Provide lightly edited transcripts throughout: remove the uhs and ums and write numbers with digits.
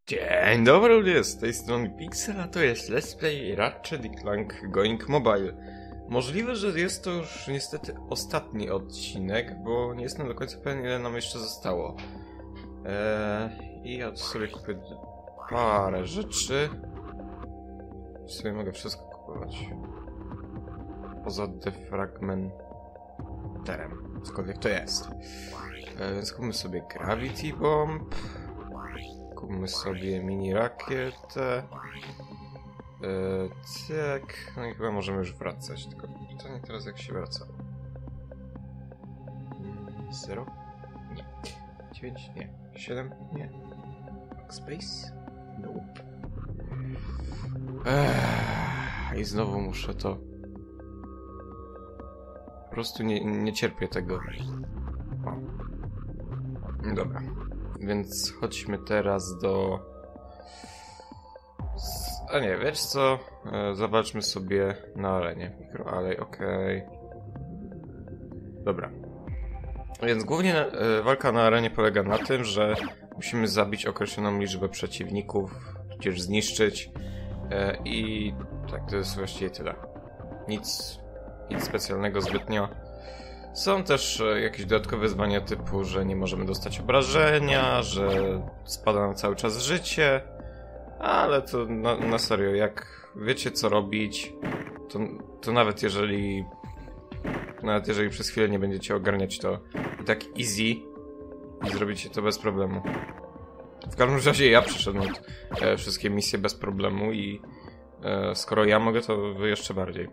Dzień dobry ludzie, z tej strony Pixel, a to jest Let's Play Ratchet & Clank Going Mobile. Możliwe, że jest to już niestety ostatni odcinek, bo nie jestem do końca pewien, ile nam jeszcze zostało. I ja tu sobie kupię parę rzeczy. Sobie mogę wszystko kupować. Poza defragmenterem, cokolwiek to jest. Więc kupmy sobie Gravity Bomb. Kupmy sobie mini rakietę. Tak. No i chyba możemy już wracać. Tylko pytanie teraz, jak się wraca. 0? Nie. 9? Nie. 7? Nie. Backspace? Nope. I znowu muszę to. Po prostu nie cierpię tego. O. Dobra. Więc chodźmy teraz do... A nie, wiesz co? Zobaczmy sobie na arenie. Mikroalej, okej. Dobra. Więc głównie walka na arenie polega na tym, że musimy zabić określoną liczbę przeciwników, tudzież zniszczyć. I tak, to jest właściwie tyle. Nic specjalnego zbytnio. Są też jakieś dodatkowe wyzwania typu, że nie możemy dostać obrażenia, że spada nam cały czas życie, ale to na serio, jak wiecie co robić, to nawet jeżeli przez chwilę nie będziecie ogarniać, to i tak easy i zrobicie to bez problemu. W każdym razie ja przeszedłem wszystkie misje bez problemu i skoro ja mogę, to wy jeszcze bardziej.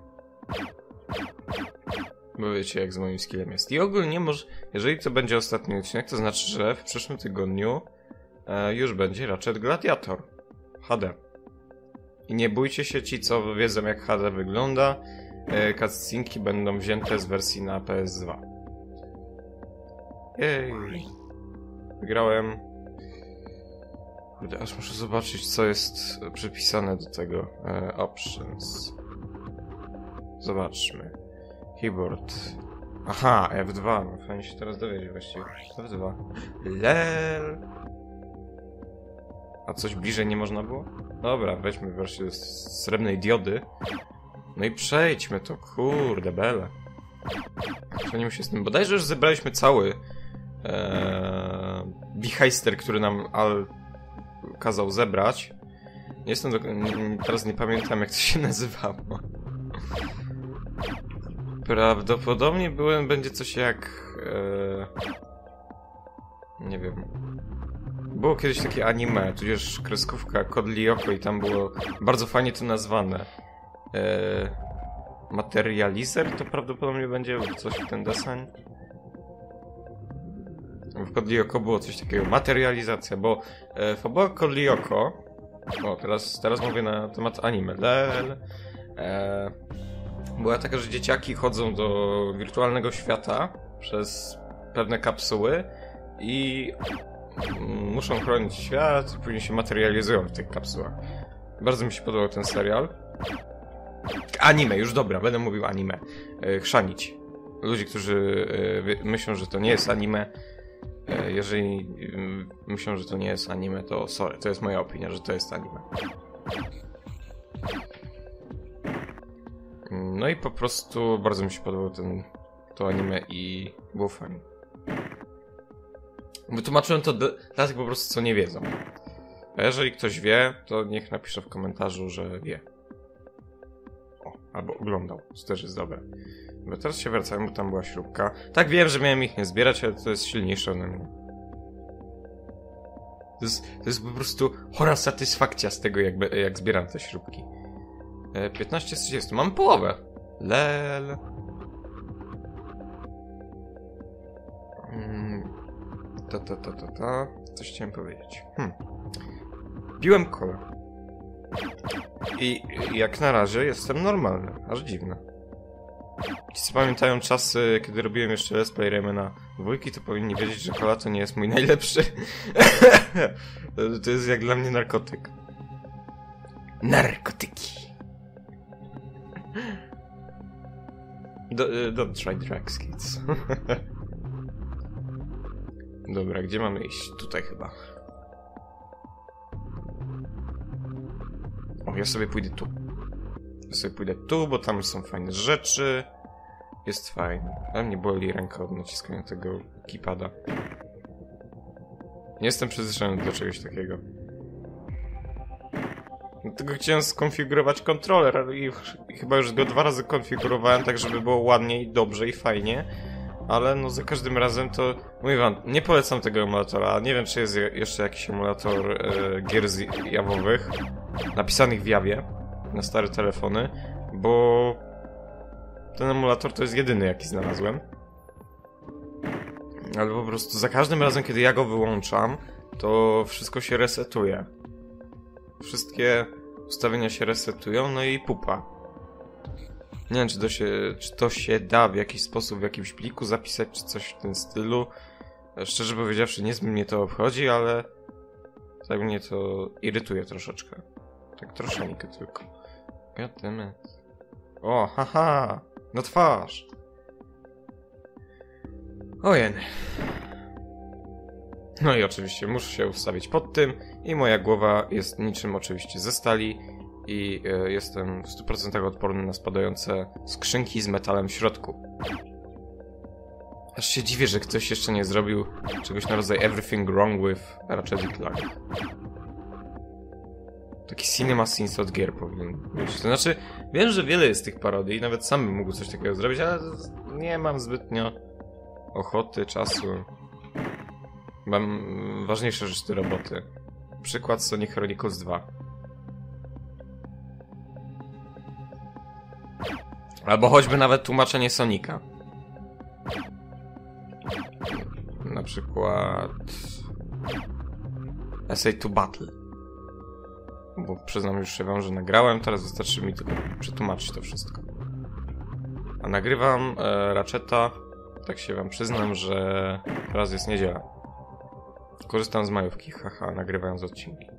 Bo wiecie, jak z moim skillem jest. I ogólnie jeżeli to będzie ostatni odcinek, to znaczy, że w przyszłym tygodniu już będzie Ratchet Gladiator HD. I nie bójcie się ci, co wiedzą, jak HD wygląda. Cutscenki będą wzięte z wersji na PS2. Jej. Wygrałem. Aż muszę zobaczyć, co jest przypisane do tego. Options. Zobaczmy. Keyboard. Aha, F2. No fajnie się teraz dowiedzieć właściwie. F2. Lel. A coś bliżej nie można było? Dobra, weźmy wersję z srebrnej diody. No i przejdźmy to, kurde bele. Przejdźmy się z tym. Bodajże już zebraliśmy cały Beheister, który nam Al kazał zebrać. Teraz nie pamiętam, jak to się nazywało. Prawdopodobnie będzie coś jak... nie wiem. Było kiedyś takie anime, tudzież kreskówka Code Lyoko i tam było bardzo fajnie to nazwane. Materializer to prawdopodobnie będzie coś w ten deseń. W Code Lyoko było coś takiego, materializacja, bo fabuła Code Lyoko... O, teraz mówię na temat anime. Była taka, że dzieciaki chodzą do wirtualnego świata przez pewne kapsuły i muszą chronić świat i później się materializują w tych kapsułach. Bardzo mi się podobał ten serial. Anime, już dobra, będę mówił anime. Chrzanić. Ludzi, którzy myślą, że to nie jest anime. Jeżeli myślą, że to nie jest anime, to sorry, to jest moja opinia, że to jest anime. No i po prostu bardzo mi się podobał to anime i było fajnie. Wytłumaczyłem to dla tych po prostu, co nie wiedzą. A jeżeli ktoś wie, to niech napisze w komentarzu, że wie. O, albo oglądał, to też jest dobre. Bo teraz się wracałem, bo tam była śrubka. Tak, wiem, że miałem ich nie zbierać, ale to jest silniejsze ode mnie. To jest po prostu chora satysfakcja z tego, jak zbieram te śrubki. 15 z 30. Mam połowę. Lel. Coś chciałem powiedzieć. Piłem kolę. I jak na razie jestem normalny. Aż dziwne. Ci, co pamiętają czasy, kiedy robiłem jeszcze Let's Play Raymana dwójki, to powinni wiedzieć, że kola to nie jest mój najlepszy. To jest jak dla mnie narkotyk. Narkotyki. Don't try drugs, kids. Dobra, gdzie mamy iść? Tutaj chyba. ja sobie pójdę tu. Ja sobie pójdę tu, bo tam są fajne rzeczy. Jest fajnie. Ale mnie boli ręka od naciskania tego keypada. Nie jestem przyzwyczajony do czegoś takiego. Dlatego chciałem skonfigurować kontroler i chyba już go 2 razy konfigurowałem tak, żeby było ładniej, dobrze i fajnie. Ale no za każdym razem to... Mówię wam, nie polecam tego emulatora. Nie wiem, czy jest jeszcze jakiś emulator gier jawowych napisanych w Jawie na stare telefony, bo ten emulator to jest jedyny, jaki znalazłem. Ale po prostu za każdym razem, kiedy ja go wyłączam, to wszystko się resetuje. Wszystkie ustawienia się resetują, no i pupa. Nie wiem, czy to się da w jakiś sposób w jakimś pliku zapisać, czy coś w tym stylu. Szczerze powiedziawszy, nie mnie to obchodzi, ale tak mnie to irytuje troszeczkę. Tak troszeczkę tylko. Goddammit. O, haha! Na twarz! Ojen. No i oczywiście muszę się ustawić pod tym i moja głowa jest niczym oczywiście ze stali i jestem w 100% odporny na spadające skrzynki z metalem w środku. Aż się dziwię, że ktoś jeszcze nie zrobił czegoś na rodzaj Everything Wrong with Ratchet & Clank. Taki Cinema Sins od gier powinien być. To znaczy, wiem, że wiele jest tych parodii i nawet sam bym mógł coś takiego zrobić, ale nie mam zbytnio ochoty, czasu. Mam ważniejsze rzeczy do roboty. Przykład Sonic Chronicles 2. Albo choćby nawet tłumaczenie Sonika. Na przykład... Essay to Battle. Bo przyznam już się wam, że nagrałem, teraz wystarczy mi tylko przetłumaczyć to wszystko. A nagrywam Ratcheta, tak się wam przyznam, że teraz jest niedziela. Korzystam z majówki, haha, nagrywając odcinki.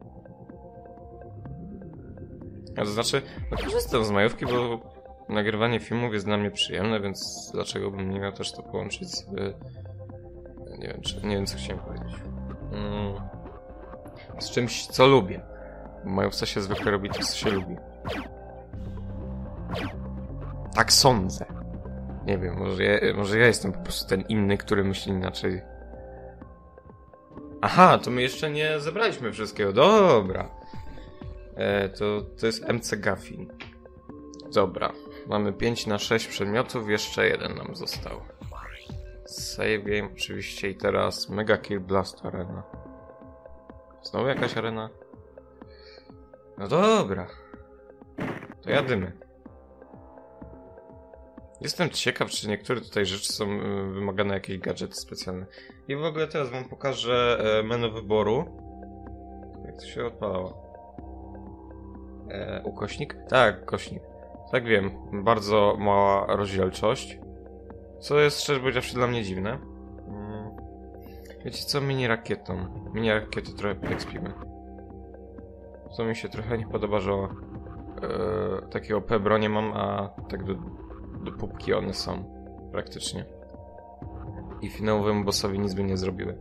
A to znaczy, no korzystam z majówki, bo nagrywanie filmów jest dla mnie przyjemne, więc dlaczego bym nie miał też to połączyć z... Nie wiem co chciałem powiedzieć. Z czymś, co lubię. W majówce się zwykle robi to, co się lubi. Tak sądzę. Nie wiem, może ja jestem po prostu ten inny, który myśli inaczej. Aha, to my jeszcze nie zebraliśmy wszystkiego. Dobra. To jest MC Gaffin. Dobra. Mamy 5 na 6 przedmiotów, jeszcze jeden nam został. Save game oczywiście i teraz Mega Kill Blast Arena. Znowu jakaś arena? No dobra. To jadymy. Jestem ciekaw, czy niektóre tutaj rzeczy są wymagane jakieś gadżety specjalne. I w ogóle teraz wam pokażę menu wyboru. Jak to się odpalało? Ukośnik? Tak, ukośnik. Tak wiem, bardzo mała rozdzielczość. Co jest szczerze powiedziawszy dla mnie dziwne. Wiecie co? Mini rakietą. Mini rakiety trochę podekspimy. Co mi się trochę nie podoba, że takie OP bronie mam, a tak do pupki one są. Praktycznie. I finałowemu bossowi nic by nie zrobiły.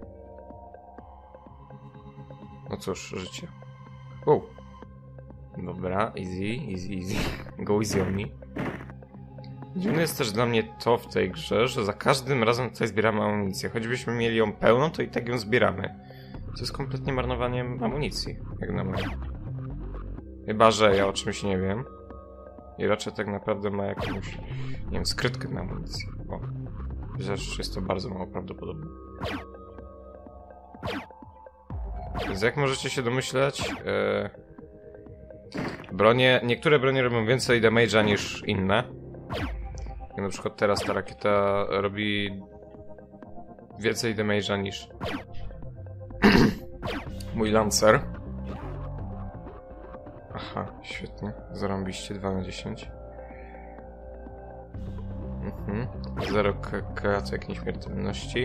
No cóż, życie. Wow. Dobra, easy. Go easy on me. Dziwne jest też dla mnie to w tej grze, że za każdym razem tutaj zbieramy amunicję. Choćbyśmy mieli ją pełną, to i tak ją zbieramy. To jest kompletnie marnowaniem amunicji, jak na mnie. Chyba że ja o czymś nie wiem. I raczej tak naprawdę ma jakąś, nie wiem, skrytkę na amunicję. O. Chociaż jest to bardzo mało prawdopodobne. Więc jak możecie się domyśleć, niektóre bronie robią więcej damage'a niż inne. Na przykład teraz ta rakieta robi więcej damage'a niż mój Lancer. Aha, świetnie. Zarąbiście 2 na 10. 0 kratek nieśmiertelności.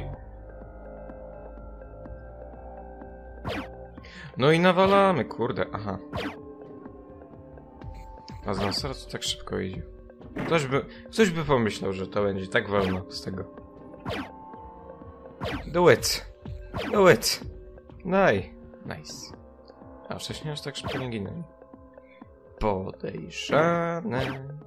No i nawalamy, kurde, aha. A z Lancera to tak szybko idzie. Ktoś by pomyślał, że to będzie tak wolno z tego. Do it. Daj. Nice. A wcześniej aż tak szybko nie ginęli. podejrzane.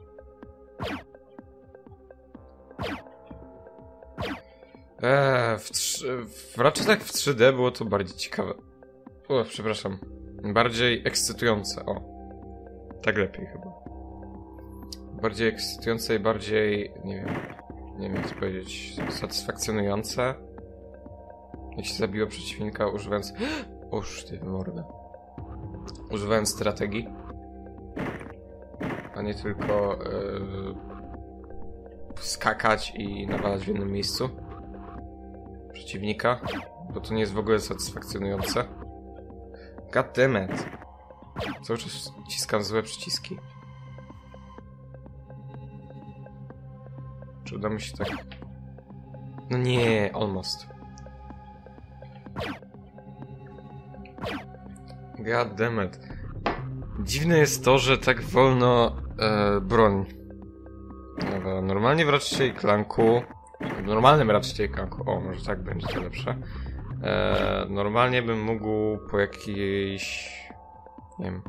Raczej tak w 3D było to bardziej ciekawe. O, przepraszam. Bardziej ekscytujące, o. Tak lepiej chyba. Bardziej ekscytujące i bardziej, nie wiem jak to powiedzieć, satysfakcjonujące. Jak się zabiło przeciwnika używając... Oż ty mordę. Używając strategii. A nie tylko skakać i nawalać w jednym miejscu przeciwnika, bo to nie jest w ogóle satysfakcjonujące. God damn it. Cały czas wciskam złe przyciski. Czy uda mi się tak... No nie, almost. God damn it. Dziwne jest to, że tak wolno broń. Dobra, normalnie w Ratchet & Clanku... W normalnym Ratchet & Clanku... O, może tak będzie to lepsze. Normalnie bym mógł po jakiejś... Nie wiem...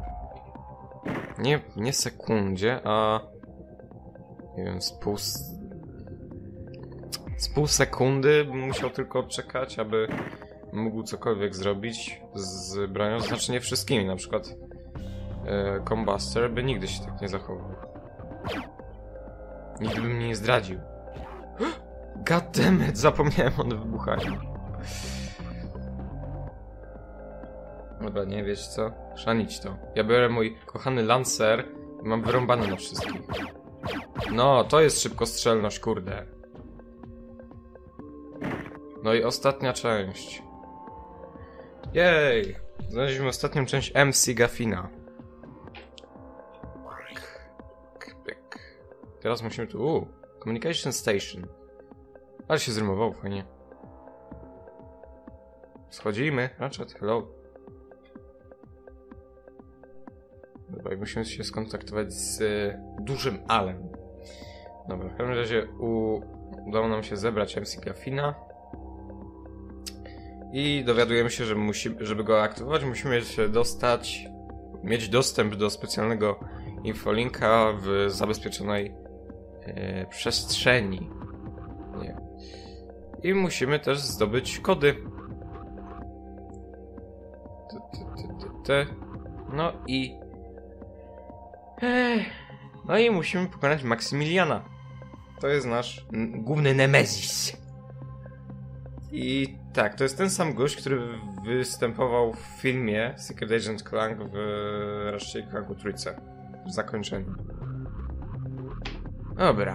Nie sekundzie, a... Nie wiem, z pół sekundy bym musiał tylko czekać, aby mógł cokolwiek zrobić z bronią. Znaczy nie wszystkimi, na przykład Combuster by nigdy się tak nie zachował. Nigdy by mnie nie zdradził. God damn it, zapomniałem o wybuchaniu. Dobra, nie wiesz co? Szanić to. Ja biorę mój kochany Lancer i mam wyrąbane na wszystkich. No, to jest szybkostrzelność, kurde. No i ostatnia część. Jej! Znaleźliśmy ostatnią część MC Gaffina. Teraz musimy tu... Communication Station. Ale się zrymowało, fajnie. Schodzimy. Ratchet, hello. Dobra, i musimy się skontaktować z dużym Alem. Dobra, w każdym razie udało nam się zebrać MC Gaffina. I dowiadujemy się, że żeby go aktywować, musimy się mieć dostęp do specjalnego infolinka w zabezpieczonej przestrzeni. Nie. I musimy też zdobyć kody. No i... No i musimy pokonać Maksymiliana. To jest nasz główny nemezis. I tak, to jest ten sam gość, który występował w filmie Secret Agent Clank w Ratchet & Clanku Trójce. W zakończeniu. Dobra.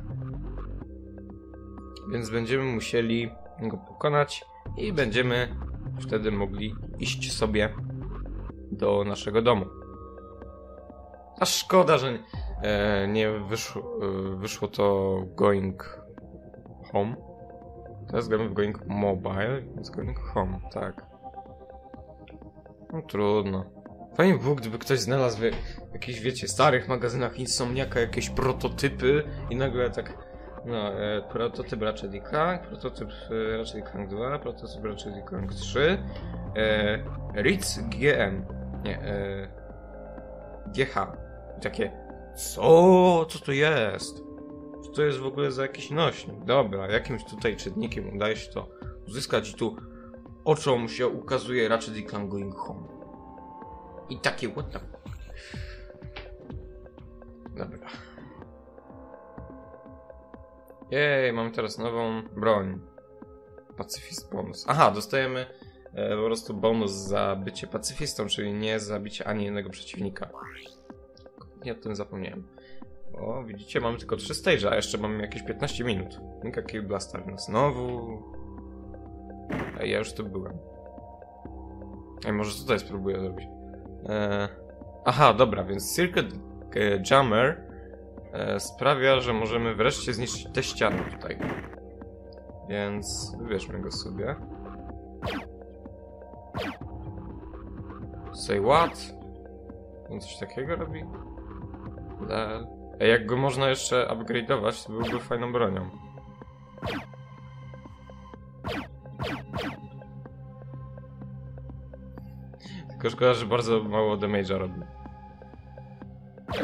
Więc będziemy musieli go pokonać i będziemy wtedy mogli iść sobie do naszego domu. A szkoda, że nie wyszło to Going Home. Teraz gramy w Going Mobile, więc Going Home, tak. No trudno. Fajnie by było, gdyby ktoś znalazł w jakichś, wiecie, starych magazynach Insomniaka jakieś prototypy i nagle tak... No, prototyp Ratchet & Clank, prototyp Ratchet & Clank 2, prototyp Ratchet & Clank 3, Ritz GM, nie, GH. I takie, co to jest? Co to jest w ogóle za jakiś nośnik? Dobra, jakimś tutaj czytnikiem udaje się to uzyskać i tu oczom się ukazuje Ratchet & Clank Going Home. I takie, what the... Dobra. Jej, mamy teraz nową broń. Pacyfist bonus. Aha, dostajemy po prostu bonus za bycie pacyfistą, czyli nie zabicie ani jednego przeciwnika. Ja o tym zapomniałem. O, widzicie, mamy tylko 3 stage, a jeszcze mamy jakieś 15 minut. Nika Kill Blaster. No znowu... Ej, ja już tu byłem. Ej, może tutaj spróbuję zrobić. Aha, dobra, więc Circuit Jammer sprawia, że możemy wreszcie zniszczyć te ściany tutaj. Więc wybierzmy go sobie. Say what? On coś takiego robi? Ej, jak go można jeszcze upgrade'ować, to byłby fajną bronią. Tylko szkoda, że bardzo mało damage'a robi.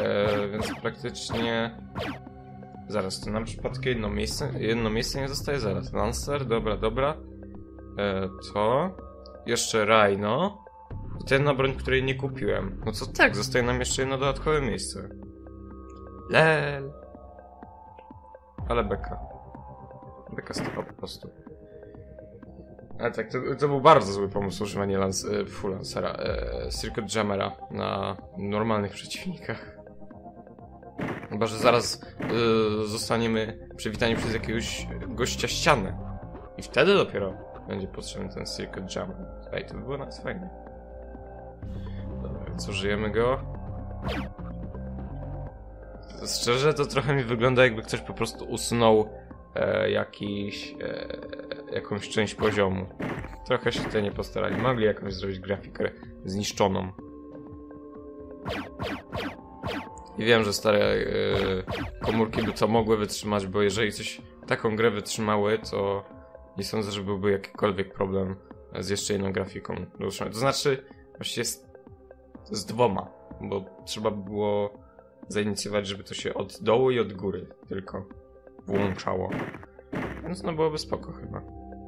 Więc praktycznie... Zaraz, to nam przypadkiem jedno miejsce nie zostaje, zaraz. Lancer, dobra. To... Jeszcze Rhino. I to jedna broń, której nie kupiłem. No co tak, zostaje nam jeszcze jedno dodatkowe miejsce. Lel. Ale beka. Beka stopa po prostu. Ale tak, to był bardzo zły pomysł używanie full Lancera, Circuit Jammera na normalnych przeciwnikach. Chyba, że zaraz zostaniemy przywitani przez jakiegoś gościa ściany. I wtedy dopiero będzie potrzebny ten Circuit Jammer. Ej, to by było nas fajnie. Dobra, więc użyjemy go. Szczerze, to trochę mi wygląda, jakby ktoś po prostu usunął jakąś część poziomu. Trochę się tutaj nie postarali. Mogli jakąś zrobić grafikę zniszczoną. I wiem, że stare komórki by to mogły wytrzymać, bo jeżeli taką grę wytrzymały, to nie sądzę, że byłby jakikolwiek problem z jeszcze jedną grafiką. To znaczy, właściwie z dwoma, bo trzeba było zainicjować, żeby to się od dołu i od góry tylko włączało. Więc no byłoby spoko chyba.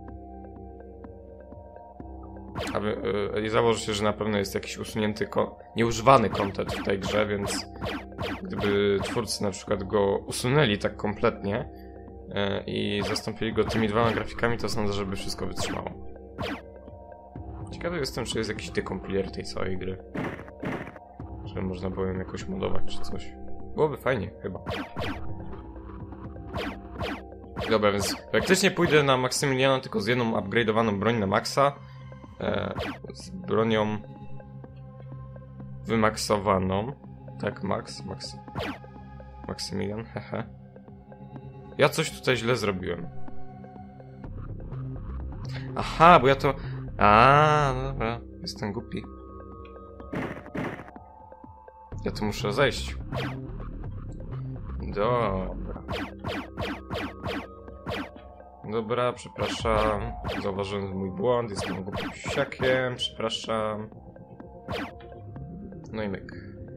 I założę się, że na pewno jest jakiś usunięty, nieużywany content w tej grze, więc gdyby twórcy na przykład go usunęli tak kompletnie i zastąpili go tymi dwoma grafikami, to sądzę, żeby wszystko wytrzymało. Ciekawy jestem, czy jest jakiś dekompiler tej całej gry. Żeby można było ją jakoś modować czy coś. Byłoby fajnie, chyba. Dobra, więc praktycznie pójdę na Maksymiliana tylko z jedną upgrade'owaną broń na maksa. Z bronią wymaksowaną. Tak, Maksymilian, hehe. Ja coś tutaj źle zrobiłem. Aha, bo ja to... dobra, jestem głupi. Ja tu muszę zejść. Dobra, przepraszam. Zauważyłem mój błąd, jestem głupim siakiem, przepraszam. No i myk.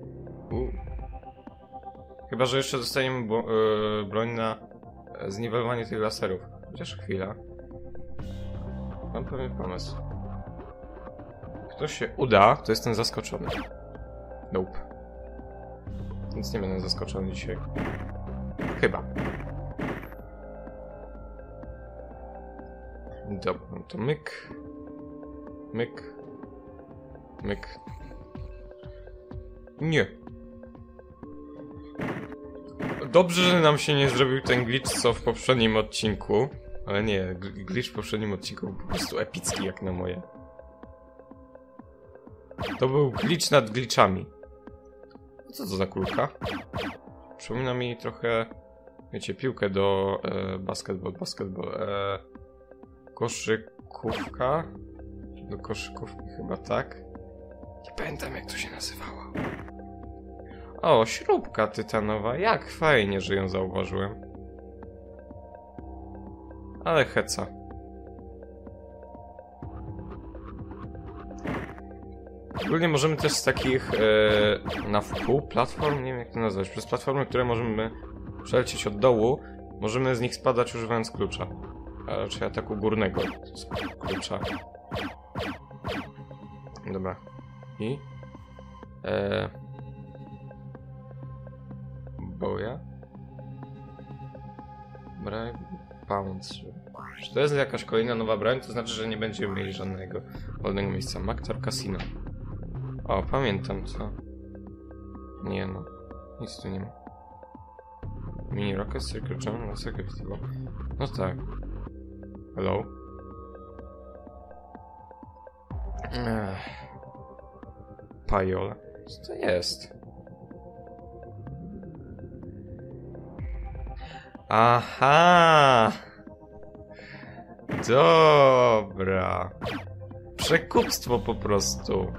Chyba, że jeszcze dostaniemy broń na zniwelowanie tych laserów. Chociaż chwila. Mam pewien pomysł. Jak to się uda, to jestem zaskoczony. Nope. Więc nie będę zaskoczony dzisiaj. Chyba. Dobra, no to myk. Nie. Dobrze, że nam się nie zrobił ten glitch, co w poprzednim odcinku. Ale nie, glitch w poprzednim odcinku był po prostu epicki, jak na moje. To był glitch nad glitchami. Co to za kulka? Przypomina mi trochę, wiecie, piłkę do basketball. Koszykówka? Do koszykówki chyba, tak? Nie pamiętam, jak to się nazywało. O, śrubka tytanowa. Jak fajnie, że ją zauważyłem. Ale heca. Ogólnie możemy też z takich na wpół platform, nie wiem jak to nazwać, przez platformy, które możemy przelecieć od dołu, możemy z nich spadać używając klucza. A raczej ataku górnego z klucza. Dobra. I? Boja? Bribe Pounce. Czy to jest jakaś kolejna nowa broń? To znaczy, że nie będziemy mieli żadnego wolnego miejsca. Maktar Casino. O, pamiętam co. Nie no. Nic tu nie ma. Mini Rocket, Circle Jam, Laser Festival. No tak. Hello? Pajol. Co to jest? Aha! Dobra. Przekupstwo po prostu.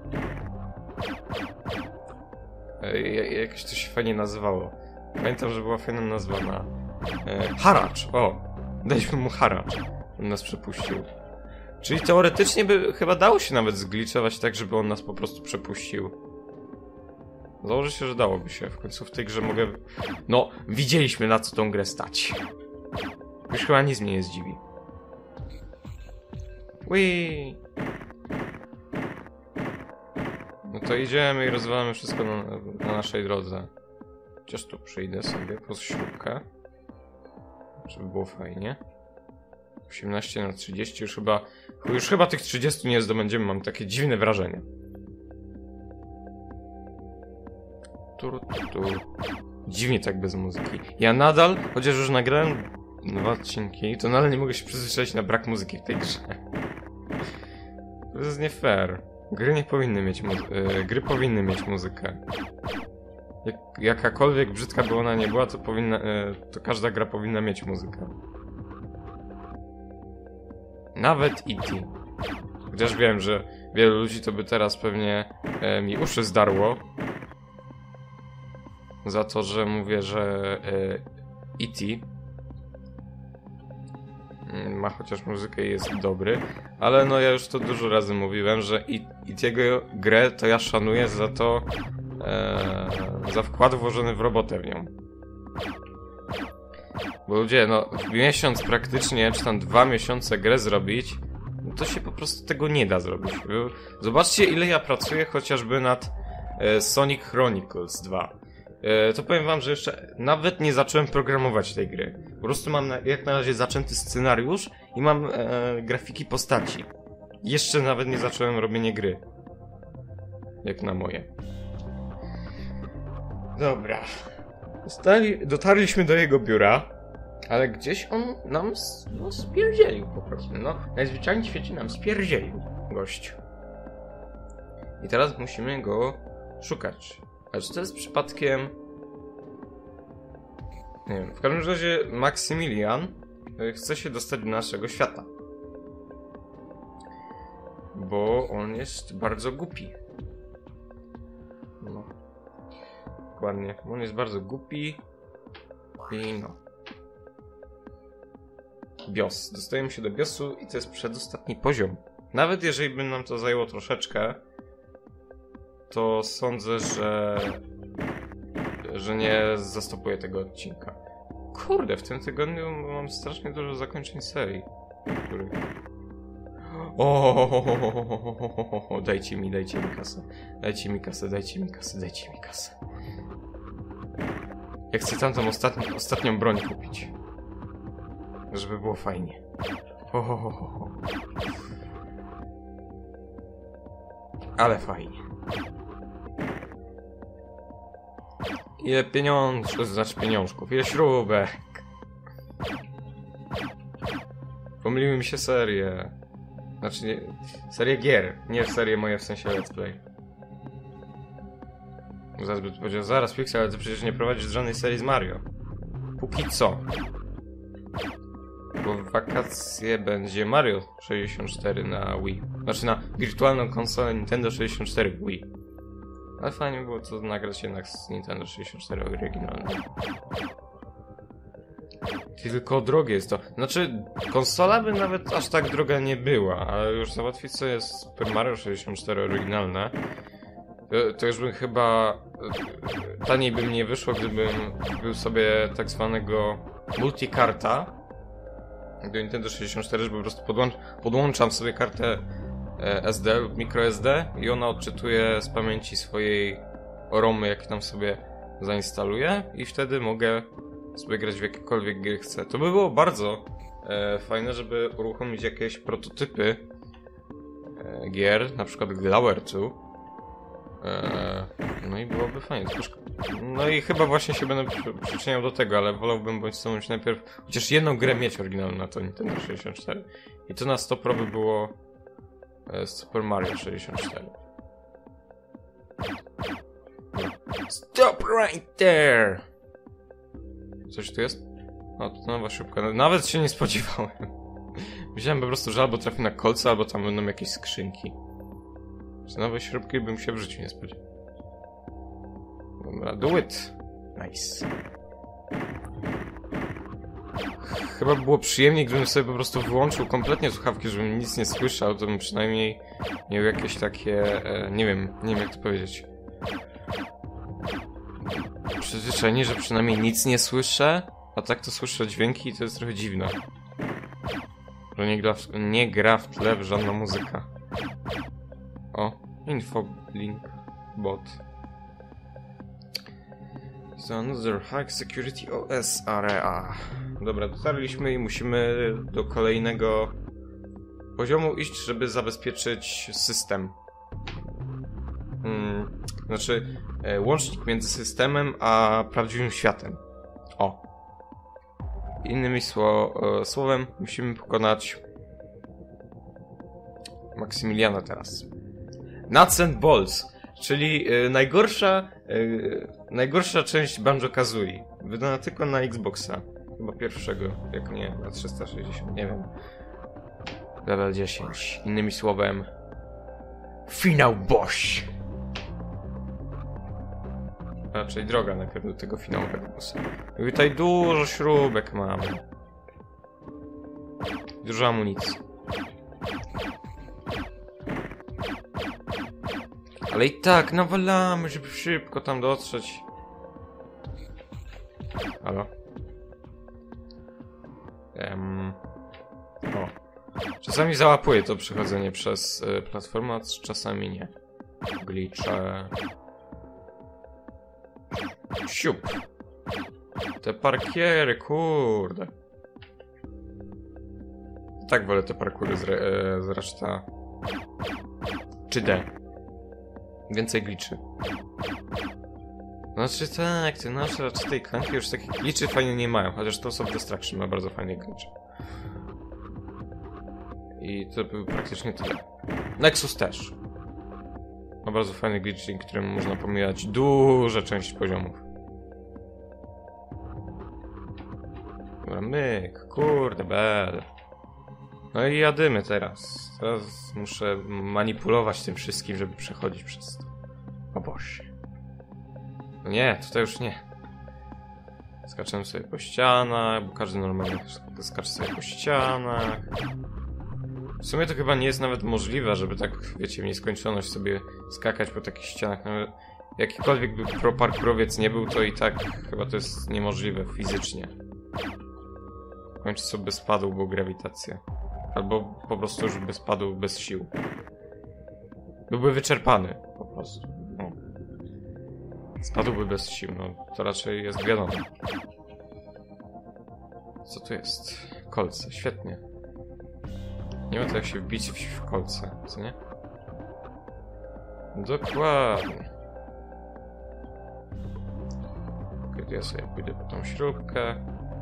Jakoś to się fajnie nazywało. Pamiętam, że była fajna nazwa na... haracz! O! Daliśmy mu haracz, żeby nas przepuścił. Czyli teoretycznie by chyba dało się nawet zgliczować tak, żeby on nas po prostu przepuścił. Założę się, że dałoby się. W końcu w tej grze mogę... No, widzieliśmy, na co tą grę stać. Już chyba nic mnie nie zdziwi. Whee! No to idziemy i rozwalamy wszystko na naszej drodze. Chociaż tu przyjdę sobie po śrubkę. Żeby było fajnie. 18/30 już chyba tych 30 nie zdobędziemy, mam takie dziwne wrażenie. Dziwnie tak bez muzyki. Ja nadal, chociaż już nagrałem 2 odcinki, to nadal nie mogę się przyzwyczaić na brak muzyki w tej grze. To jest nie fair. Gry powinny mieć muzykę. Jakakolwiek brzydka by ona nie była, to każda gra powinna mieć muzykę. Nawet E.T. Chociaż wiem, że wielu ludzi to by teraz pewnie mi uszy zdarło. Za to, że mówię, że E.T. ma chociaż muzykę i jest dobry. Ale no ja już to dużo razy mówiłem, że E.T.'ego grę to ja szanuję za to, za wkład włożony w robotę w nią. Bo ludzie, no w miesiąc praktycznie, czy tam 2 miesiące grę zrobić, no to się po prostu tego nie da zrobić. Zobaczcie, ile ja pracuję chociażby nad Sonic Chronicles 2. To powiem wam, że jeszcze nawet nie zacząłem programować tej gry. Po prostu mam jak na razie zaczęty scenariusz i mam grafiki postaci. Jeszcze nawet nie zacząłem robienie gry. Jak na moje. Dobra. Dotarliśmy do jego biura, ale gdzieś on nam spierdzielił po prostu. No, najzwyczajniej w świecie nam spierdzielił gościu. I teraz musimy go szukać. Ale czy to jest przypadkiem... Nie wiem, w każdym razie Maksymilian chce się dostać do naszego świata. Bo on jest bardzo głupi. No. Dokładnie. On jest bardzo głupi. I no. BIOS. Dostajemy się do BIOSu i to jest przedostatni poziom. Nawet jeżeli by nam to zajęło troszeczkę, to sądzę, że nie zastopuję tego odcinka. Kurde, w tym tygodniu mam strasznie dużo zakończeń serii. Których... Dajcie mi kasę. Dajcie mi kasę. Ja chcę tamtą ostatnią broń kupić. Żeby było fajnie. Ale fajnie. Ile pieniążków, ile śrubek. Pomyliły mi się serie. Znaczy nie, serie gier, nie serie moje w sensie let's play. Zaraz by powiedział, zaraz Pixel, ale ty przecież nie prowadzisz żadnej serii z Mario. Póki co. Bo w wakacje będzie Mario 64 na Wii. Znaczy na wirtualną konsolę Nintendo 64 Wii. Ale fajnie było to nagrać jednak z Nintendo 64 oryginalne. Tylko drogie jest to. Znaczy, konsola by nawet aż tak droga nie była, ale już załatwić sobie Super Mario 64 oryginalne, to już bym chyba... Taniej by mnie wyszło, gdybym był sobie tak zwanego multikarta do Nintendo 64, że po prostu podłączam sobie kartę SD lub microSD i ona odczytuje z pamięci swojej ROMy, jakie tam sobie zainstaluję i wtedy mogę sobie grać w jakiekolwiek gry chcę. To by było bardzo fajne, żeby uruchomić jakieś prototypy gier, na przykład Glower 2. No i byłoby fajnie. No i chyba właśnie się będę przyczyniał do tego, ale wolałbym bądź co bądź najpierw chociaż jedną grę mieć oryginalną na to Nintendo 64. I to na 100% by było Super Mario 64. Stop right there! Coś tu jest? No, to nowa śrubka. Nawet się nie spodziewałem. Myślałem po prostu, że albo trafię na kolce, albo tam będą jakieś skrzynki. Z nowej śrubki bym się w życiu nie spodziewał. Dobra, do it. Nice. Chyba by było przyjemniej, gdybym sobie po prostu wyłączył kompletnie słuchawki, żebym nic nie słyszał, to bym przynajmniej miał jakieś takie... nie wiem jak to powiedzieć. przyzwyczajeni, że przynajmniej nic nie słyszę, a tak to słyszę dźwięki i to jest trochę dziwne. Że nie gra w tle żadna muzyka. O, infoblink bot. So another high security OS area. Dobra, dotarliśmy i musimy do kolejnego poziomu iść, żeby zabezpieczyć system. Znaczy, łącznik między systemem a prawdziwym światem. O. Innymi słowem, musimy pokonać Maksymiliana teraz. Nuts and Bolts, czyli najgorsza część Banjo-Kazooie. Wydana tylko na Xboxa. Chyba pierwszego, jak nie, na 360, nie wiem. Level 10. Innymi słowem, finał boss. Raczej droga najpierw do tego finałowego bossa. I tutaj dużo śrubek mamy. Dużo amunicji. Ale i tak nawalamy, żeby szybko tam dotrzeć. Halo? O. Czasami załapuję to przechodzenie przez platformę, a czasami nie. Glitche. Siup. Te parkiery, kurde. Tak wolę te parkury z reszta 3D. Więcej gliczy. Znaczy tak, te nasze raczej tej klanki już takich gliczy fajnie nie mają, chociaż to Soft Destruction ma bardzo fajne glicze. I to był praktycznie tyle. Nexus też. Ma bardzo fajny glitching, którym można pomijać dużą część poziomów. Dobra, myk, kurde, bel. No i jadymy teraz. Teraz muszę manipulować tym wszystkim, żeby przechodzić przez to. O Boże. No nie, tutaj już nie. Skaczemy sobie po ścianach, bo każdy normalnie skacze sobie po ścianach. W sumie to chyba nie jest nawet możliwe, żeby tak, wiecie, w nieskończoność sobie skakać po takich ścianach. Nawet jakikolwiek by pro parkurowiec nie był, to i tak chyba to jest niemożliwe fizycznie. W końcu sobie spadł, bo grawitacja. Albo po prostu już by spadł bez sił. Byłby wyczerpany, po prostu. No. Spadłby bez sił, no to raczej jest wiadomo. Co tu jest? Kolce, świetnie. Nie ma to jak się wbić w kolce, co nie? Dokładnie. Okej, to ja sobie pójdę po tą śrubkę.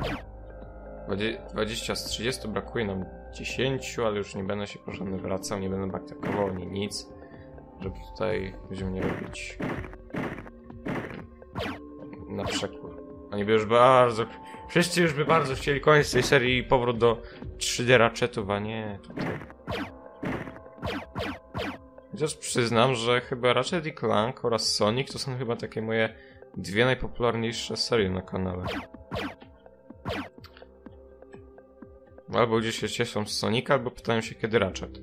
20 z 30, brakuje nam 10, ale już nie będę się porządnie wracał, nie będę backtrackował ani nic, żeby tutaj będziemy nie robić na przekór. Oni by już bardzo... Wszyscy już by bardzo chcieli koniec tej serii i powrót do 3D Ratchetów, a nie tutaj. Chociaż przyznam, że chyba Ratchet i Clank oraz Sonic to są chyba takie moje dwie najpopularniejsze serie na kanale. Albo ludzie się cieszą z Sonika, albo pytają się kiedy Ratchet.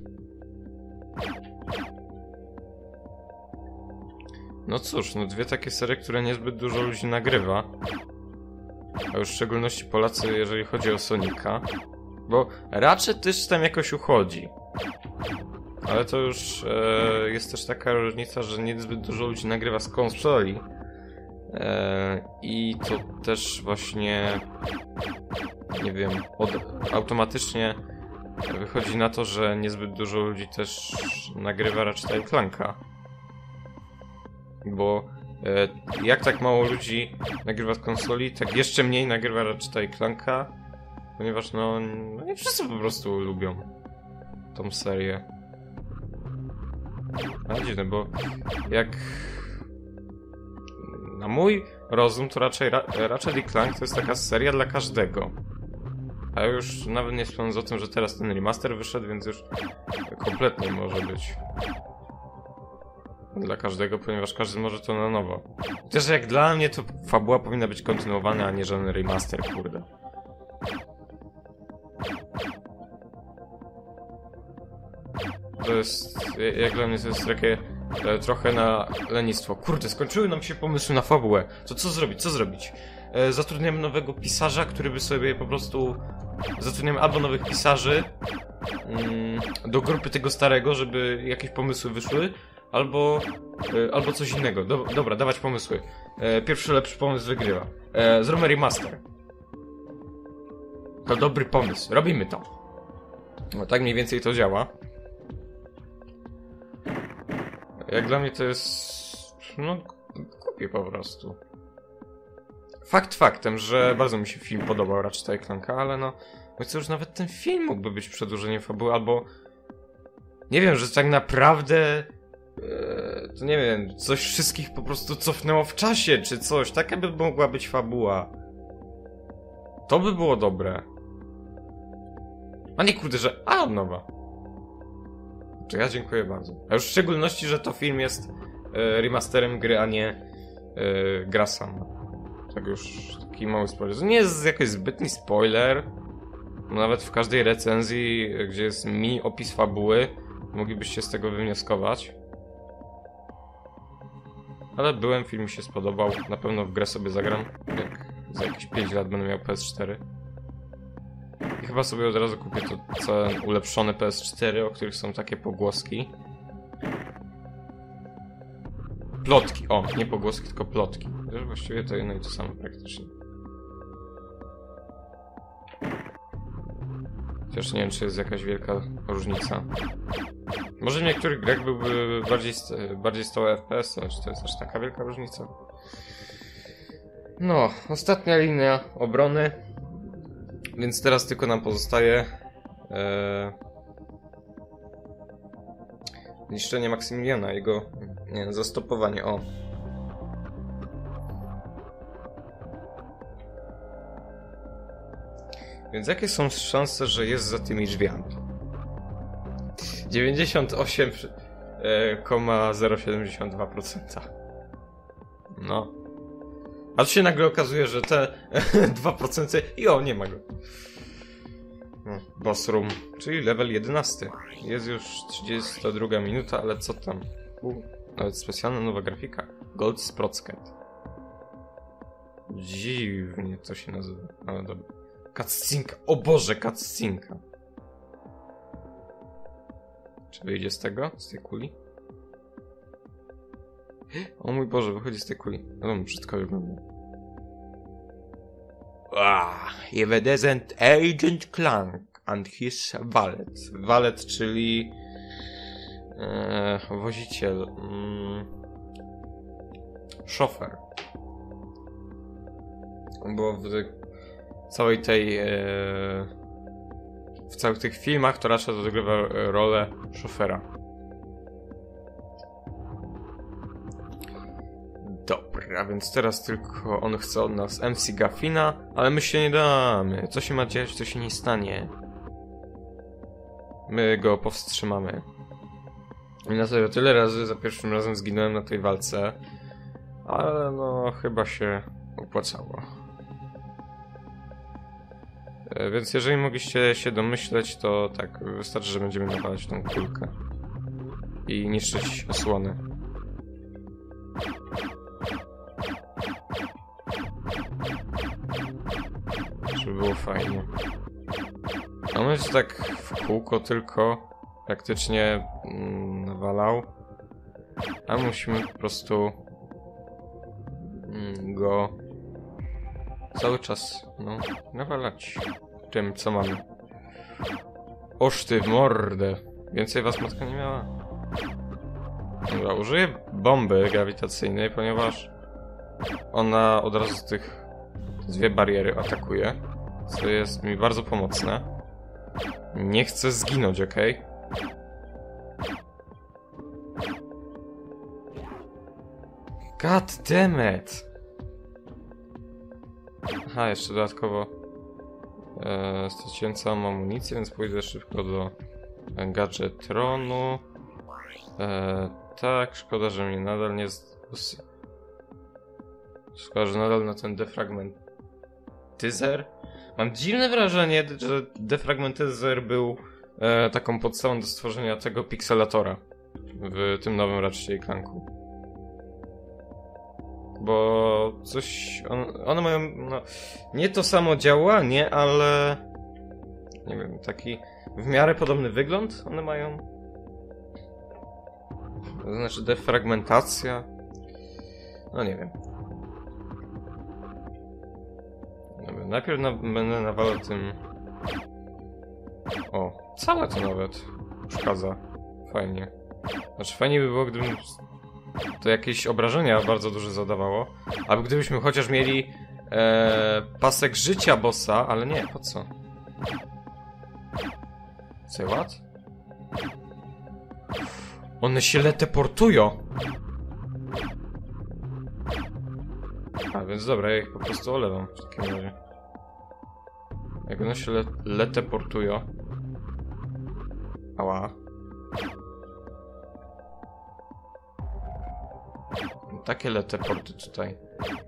No cóż, no dwie takie serie, które niezbyt dużo ludzi nagrywa. A już w szczególności Polacy, jeżeli chodzi o Sonika. Bo Ratchet też tam jakoś uchodzi. Ale to już jest też taka różnica, że niezbyt dużo ludzi nagrywa z konsoli. I to też właśnie... Nie wiem, automatycznie wychodzi na to, że niezbyt dużo ludzi też nagrywa Ratcheta i Clanka. Bo jak tak mało ludzi nagrywa z konsoli, tak jeszcze mniej nagrywa Ratcheta i Clanka, ponieważ no nie wszyscy po prostu lubią tą serię. Ale dziwne, bo jak na mój rozum to raczej Ratchet i Clank to jest taka seria dla każdego. A już nawet nie wspomnę o tym, że teraz ten remaster wyszedł, więc już kompletnie może być dla każdego, ponieważ każdy może to na nowo. Chociaż jak dla mnie to fabuła powinna być kontynuowana, a nie żaden remaster, kurde. To jest, jak dla mnie to jest takie trochę na lenistwo. Kurde, skończyły nam się pomysły na fabułę. To co zrobić? Co zrobić? Zatrudniamy nowego pisarza, który by sobie po prostu... Zatrudniamy albo nowych pisarzy do grupy tego starego, żeby jakieś pomysły wyszły, albo coś innego. Dobra, dawać pomysły. Pierwszy lepszy pomysł wygrywa. Zróbmy remaster. To dobry pomysł. Robimy to. No tak mniej więcej to działa. Jak dla mnie to jest... no, głupie po prostu. Fakt faktem, że bardzo mi się film podobał Ratchet & Clanka, ale no... bo co, już nawet ten film mógłby być przedłużeniem fabuły, albo... nie wiem, że tak naprawdę... to nie wiem, coś wszystkich po prostu cofnęło w czasie, czy coś. Taka by mogła być fabuła. To by było dobre. A nie kurde, że... a, nowa. To ja dziękuję bardzo. A już w szczególności, że to film jest remasterem gry, a nie gra sama. Tak już taki mały spoiler. To nie jest jakiś zbytni spoiler. Nawet w każdej recenzji, gdzie jest mini opis fabuły, moglibyście z tego wywnioskować. Ale byłem, film mi się spodobał. Na pewno w grę sobie zagram. Jak za jakieś 5 lat będę miał PS4. I chyba sobie od razu kupię to całe ulepszone PS4, o których są takie pogłoski. Plotki, o, nie pogłoski, tylko plotki. Też właściwie to jedno i to samo praktycznie. Chociaż nie wiem, czy jest jakaś wielka różnica. Może w niektórych grach byłby bardziej stałe FPS, ale czy to jest aż taka wielka różnica? No, ostatnia linia obrony. Więc teraz tylko nam pozostaje niszczenie Maksymiliana, jego zastopowanie, o. Więc jakie są szanse, że jest za tymi drzwiami? 98,072%. No. A tu się nagle okazuje, że te 2% i o, nie ma go. No, boss room, czyli level 11. Jest już 32 minuta, ale co tam? Nawet specjalna nowa grafika. Gold Sprocket. Dziwnie to się nazywa, ale dobra. Cutscenka, o Boże, cutscenka. Czy wyjdzie z tego? Z tej kuli? O mój Boże, wychodzi z tej kuli. No, brzydko wygląda. Evident Agent Clank and his valet. Valet, czyli woziciel. Szofer. Bo w całej tej w całych tych filmach to raczej odgrywa rolę szofera. Dobra, więc teraz tylko on chce od nas MC Gaffina, ale my się nie damy. Co się ma dziać, to się nie stanie. My go powstrzymamy. I na serio, tyle razy za pierwszym razem zginąłem na tej walce, ale no chyba się opłacało. Więc jeżeli mogliście się domyśleć, to tak, wystarczy, że będziemy nawalać tą kulkę i niszczyć osłonę. Żeby było fajnie. A on jest tak w kółko tylko praktycznie nawalał, a musimy po prostu go cały czas nawalać tym, co mamy. Oż ty w mordę. Więcej was matka nie miała. Dobra, użyję bomby grawitacyjnej, ponieważ ona od razu z tych dwie bariery atakuje, co jest mi bardzo pomocne. Nie chcę zginąć, okej? God damn it! Aha, jeszcze dodatkowo straciłem całą amunicję, więc pójdę szybko do Gadgetronu. Tak, szkoda, że mnie nadal nie... Szkoda, że nadal na ten defragmentyzer. Mam dziwne wrażenie, że defragmentyzer był taką podstawą do stworzenia tego pikselatora. w tym nowym Ratchatie & Clanku. Bo coś... one mają, no... Nie to samo działanie, ale... Nie wiem, taki w miarę podobny wygląd one mają. To znaczy defragmentacja. No nie wiem. Dobra, najpierw będę nawalał tym... O, całe to nawet przeszkadza. Fajnie. Znaczy fajnie by było, gdybym to jakieś obrażenia bardzo duże zadawało. Albo gdybyśmy chociaż mieli pasek życia bossa, ale nie, po co? Say what? One się teleportują! A, więc dobra, ja ich po prostu olewam w takim razie. Jak one się teleportują... Ała. Takie teleporty tutaj.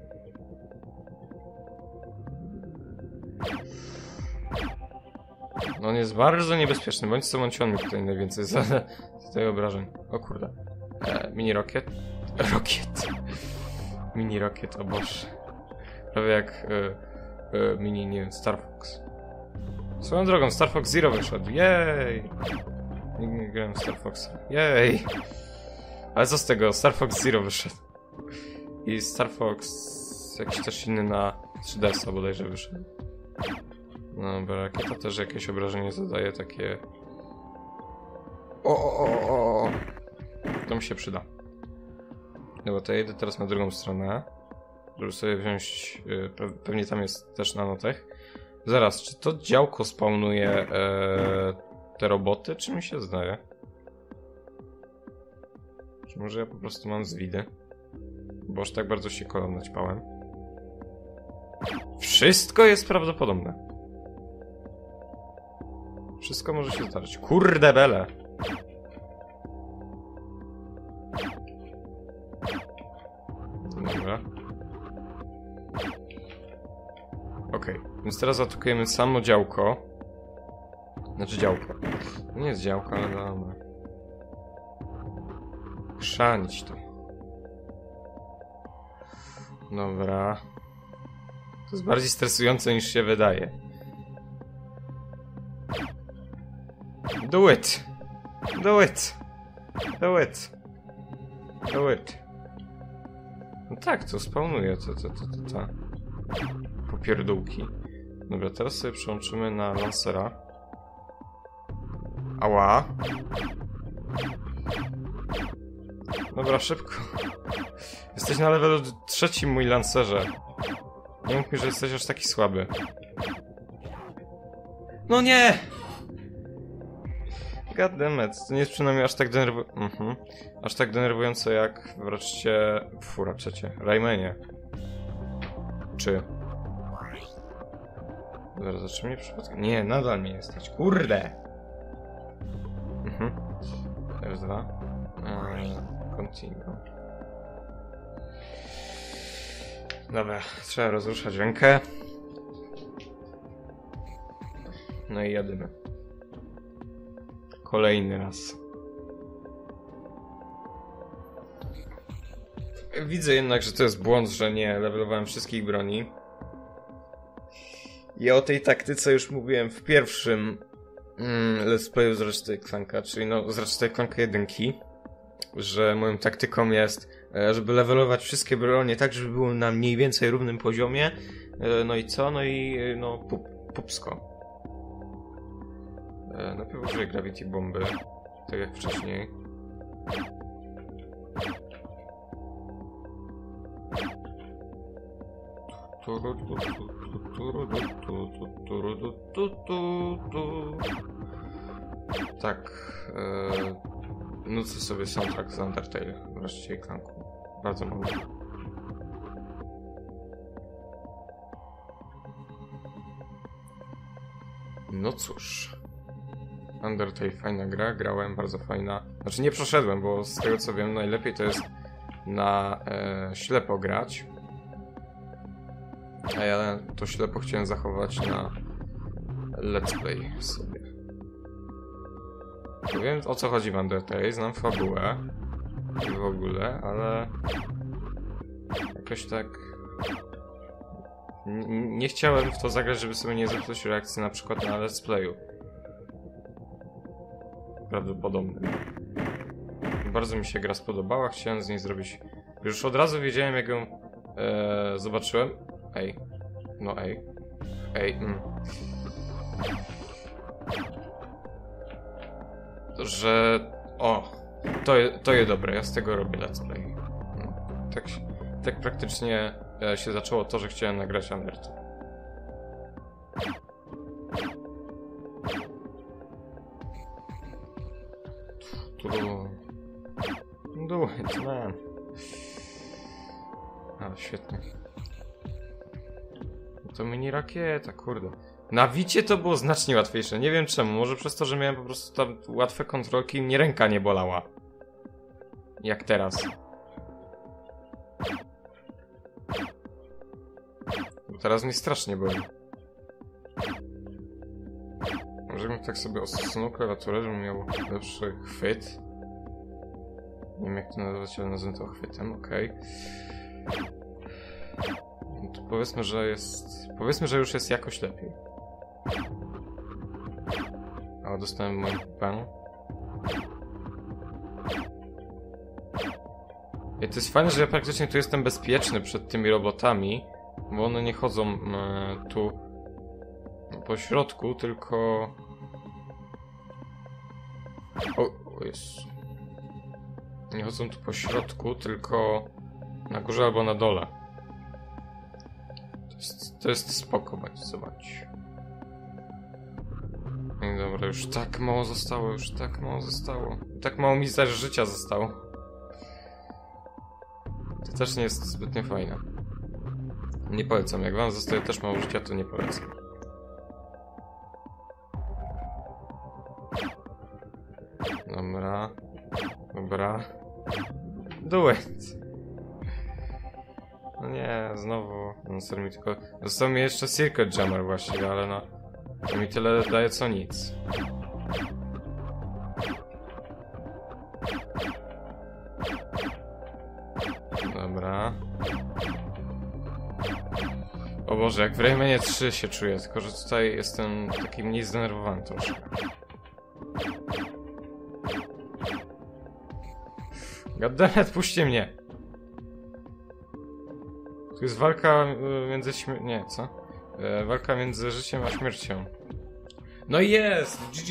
No on jest bardzo niebezpieczny, bądź co bądź on mi tutaj najwięcej zadaje obrażeń. O kurde. Mini rokiet. Rokiet. Mini rokiet, o Boże. Prawie jak mini, nie wiem, Star Fox. Swoją drogą, Star Fox Zero wyszedł. Jej! Nie grałem w Star Foxa. Jej! Ale co z tego? Star Fox Zero wyszedł. I Star Fox jakiś też inny na 3DS-a bodajże wyszedł. No, bo rakieta też jakieś obrażenie zadaje, takie... O. To mi się przyda. Dobra, to ja idę teraz na drugą stronę, żeby sobie wziąć... pewnie tam jest też nanotech. Zaraz, czy to działko spawnuje te roboty, czy mi się zdaje? Czy może ja po prostu mam zwidy? Bo aż tak bardzo się kolor naćpałem. Wszystko jest prawdopodobne. Wszystko może się zdarzyć. Kurde bele! Dobra. Okej, więc teraz atakujemy samo działko. Znaczy działko. To nie jest działko, ale dobra. Chrzanić to. Dobra. To jest bardziej stresujące niż się wydaje. Do it! Do it! Do it! Do it! No tak, to spawnuje te popierdółki. Dobra, teraz sobie przełączymy na lancera. Ała! Dobra, szybko. Jesteś na levelu 3, mój lancerze. Nie mów mi, że jesteś aż taki słaby. No nie! Goddammit, to nie jest przynajmniej aż tak aż tak denerwujące jak w Ratchacie, Raymanie. Czy... Zaraz, zacznie mnie przypadkiem... Nie, nadal mnie jesteś, kurde! F2. Continue. Dobra, trzeba rozruszać rękę. No i jadymy. Kolejny raz. Widzę jednak, że to jest błąd, że nie levelowałem wszystkich broni. Ja o tej taktyce już mówiłem w pierwszym let's playu z Ratchet & Clanka, czyli no z Ratchet & Clanka 1, że moją taktyką jest, żeby levelować wszystkie bronie tak, żeby było na mniej więcej równym poziomie. No i co? No i no pupsko. Najpierw użyję Gravity Bomby, tak jak wcześniej. Tak, nucę sobie soundtrack z Undertale w Ratchacie & Clanku. Bardzo mało. No cóż. Undertale fajna gra, grałem, bardzo fajna. Znaczy nie przeszedłem, bo z tego co wiem najlepiej to jest na ślepo grać. A ja to ślepo chciałem zachować na let's play sobie. Wiem, o co chodzi w Undertale, znam fabułę i w ogóle, ale jakoś tak nie chciałem w to zagrać, żeby sobie nie zepsuć reakcji na przykład na let's playu. Prawdopodobnie. Bardzo mi się gra spodobała, chciałem z niej zrobić... Już od razu wiedziałem, jak ją zobaczyłem. Ej. No ej. Ej. Że... O! To jest dobre, ja z tego robię let's play. Tak praktycznie się zaczęło to, że chciałem nagrać Undertale. Do it, man. A, świetnie. To mini rakieta, kurde. Na Wicie to było znacznie łatwiejsze, nie wiem czemu. Może przez to, że miałem po prostu tam łatwe kontrolki i mnie ręka nie bolała. Jak teraz. Bo teraz mnie strasznie boli. Może bym tak sobie osunął klawiaturę, żebym miał lepszy chwyt. Nie wiem jak to nazwać, ale nazwę to chwytem, okej. No to powiedzmy, że jest... Powiedzmy, że już jest jakoś lepiej. O, dostałem moją kupę. I to jest fajne, że ja praktycznie tu jestem bezpieczny przed tymi robotami, bo one nie chodzą tu po środku, tylko... O Jezu. Nie chodzą tu po środku, tylko na górze albo na dole. To jest spoko, bądź zobacz. No dobra, już tak mało zostało, Tak mało mi zaś życia zostało. To też nie jest zbytnio fajne. Nie polecam, jak wam zostaje też mało życia, to nie polecam. Dobra. Do it. No nie, znowu. No mi tylko... Został mi jeszcze Circuit Jammer właściwie, ale no... To mi tyle daje co nic. Dobra. O Boże, jak w Raymanie 3 się czuję, tylko że tutaj jestem taki mniej zdenerwowany troszkę. Goddammit, puśćcie mnie! Tu jest walka między Nie, co? Walka między życiem a śmiercią. No i jest! GG!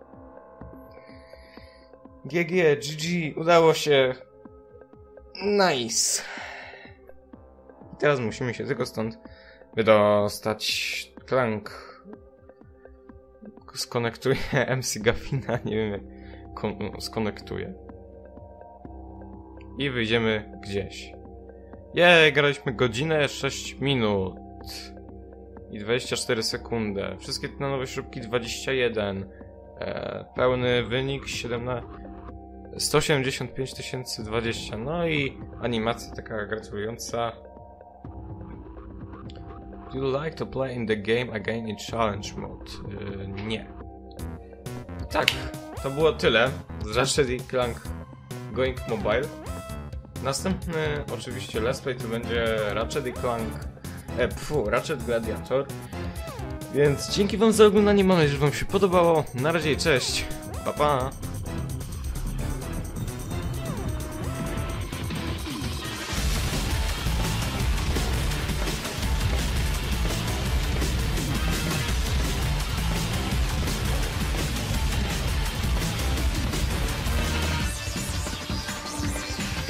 GG, udało się! Nice! I teraz musimy się tylko stąd wydostać. Clank skonektuje MC Gaffina, nie wiem jak skonektuje. I wyjdziemy gdzieś. Graliśmy godzinę 6 minut i 24 sekundy. Wszystkie te nowe śrubki 21. Pełny wynik 175 020. No i animacja taka gratulująca. Do you like to play in the game again in challenge mode? Nie. Tak, to było tyle z Ratchet & Clank Going Mobile. Następny oczywiście let's play to będzie Ratchet & Clank Ratchet Gladiator. Więc dzięki wam za oglądanie, mam nadzieję, że wam się podobało. Na razie, cześć, pa pa!